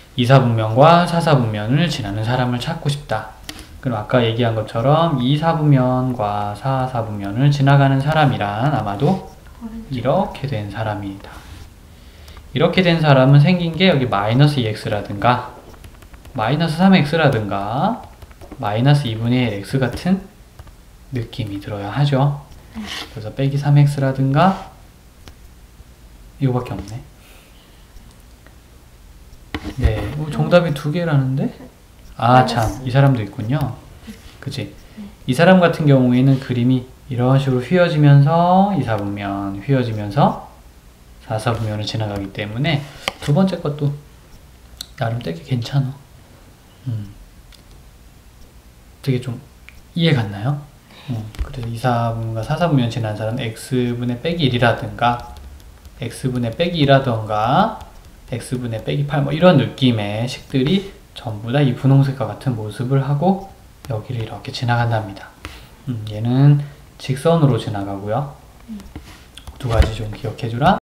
2사분면과 4사분면을 지나는 사람을 찾고 싶다. 그럼 아까 얘기한 것처럼 2사분면과 4사분면을 지나가는 사람이란 아마도 이렇게 된 사람이다. 이렇게 된 사람은 생긴 게 여기 마이너스 2x라든가 마이너스 3x라든가 마이너스 2분의 1 x 같은 느낌이 들어야 하죠. 그래서 빼기 3x라든가 이거밖에 없네. 네, 정답이 두 개라는데? 아, 참, 이 사람도 있군요. 그치? 이 사람 같은 경우에는 그림이 이런 식으로 휘어지면서 2사분면, 휘어지면서 4사분면을 지나가기 때문에 두 번째 것도 나름 되게 괜찮아. 되게 좀 이해 갔나요? 그래서 2사분면과 4사분면 지난 사람은 x분의 빼기 1이라든가 x분의 빼기 2라든가 x분의 빼기 8 뭐 이런 느낌의 식들이 전부 다 이 분홍색과 같은 모습을 하고 여기를 이렇게 지나간답니다. 얘는 직선으로 지나가고요. 두 가지 좀 기억해주라.